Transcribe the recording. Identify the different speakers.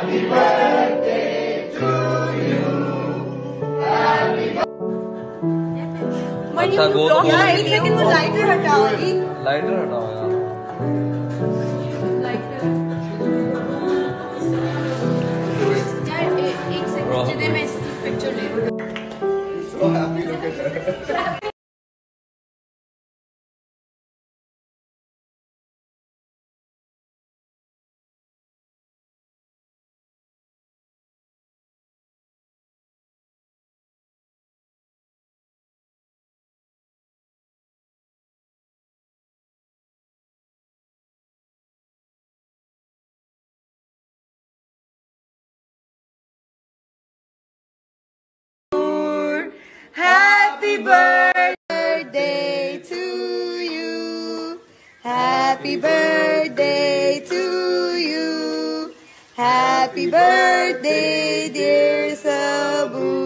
Speaker 1: अच्छा गो तो
Speaker 2: यार एक सेकंड वो लाइटर हटाओ
Speaker 1: लाइटर हटाओ यार
Speaker 2: एक सेकंड दे मैं पिक्चर ले लूं
Speaker 3: So happy look at her.
Speaker 2: Happy birthday to you. Happy birthday to you. Happy birthday, dear Saboor.